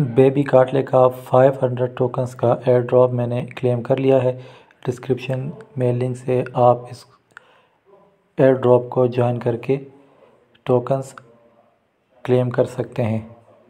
Baby कार्टले का 500 tokens का air drop मैंने क्लेम कर लिया है। डिस्क्रिप्शन में लिंक से आप इस एयर ड्रॉप को ज्वाइन करके टोकन्स क्लेम कर सकते हैं।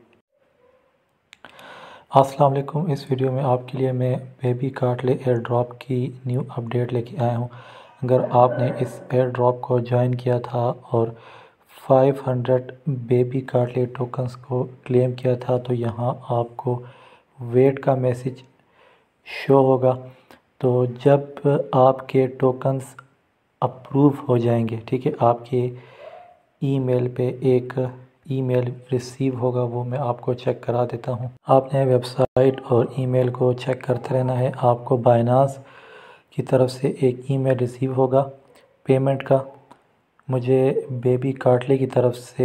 अस्सलाम वालेकुम। इस वीडियो में आपके लिए मैं बेबी कार्टले एयर ड्रॉप की न्यू अपडेट लेके आया हूँ। अगर आपने इस एयर ड्रॉप को ज्वाइन किया था और 500 बेबी कार्टले टोकन्स को क्लेम किया था तो यहाँ आपको वेट का मैसेज शो होगा। तो जब आपके टोकन्स अप्रूव हो जाएंगे, ठीक है, आपके ईमेल पे एक ईमेल रिसीव होगा, वो मैं आपको चेक करा देता हूँ। आपने वेबसाइट और ईमेल को चेक करते रहना है। आपको बाइनास की तरफ से एक ईमेल रिसीव होगा पेमेंट का। मुझे बेबी कार्टले की तरफ से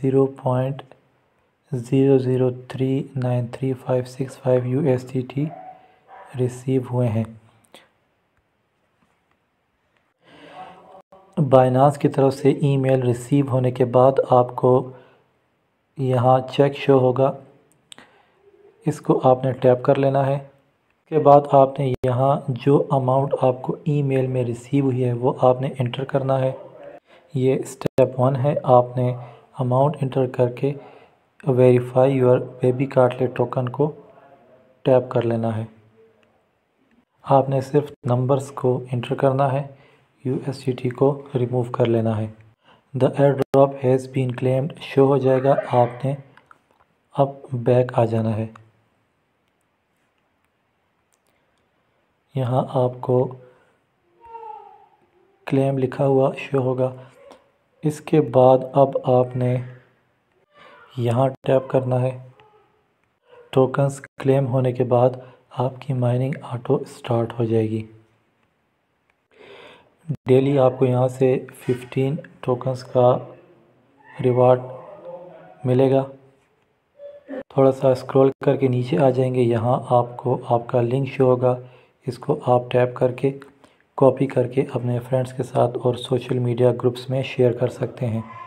0.00393565 USDT रिसीव हुए हैं। बाइनास की तरफ से ईमेल रिसीव होने के बाद आपको यहाँ चेक शो होगा, इसको आपने टैप कर लेना है। इसके बाद आपने यहाँ जो अमाउंट आपको ईमेल में रिसीव हुई है वो आपने इंटर करना है। ये स्टेप 1 है। आपने अमाउंट इंटर करके verify your Baby Cartel token को टैप कर लेना है। आपने सिर्फ नंबर्स को इंटर करना है, USDT को रिमूव कर लेना है। The airdrop has been claimed show हो जाएगा। आपने अब बैक आ जाना है। यहाँ आपको क्लेम लिखा हुआ शो होगा। इसके बाद अब आपने यहाँ टैप करना है। टोकन्स क्लेम होने के बाद आपकी माइनिंग ऑटो स्टार्ट हो जाएगी। डेली आपको यहाँ से 15 टोकन्स का रिवार्ड मिलेगा। थोड़ा सा स्क्रॉल करके नीचे आ जाएंगे, यहाँ आपको आपका लिंक शो होगा। इसको आप टैप करके कॉपी करके अपने फ्रेंड्स के साथ और सोशल मीडिया ग्रुप्स में शेयर कर सकते हैं।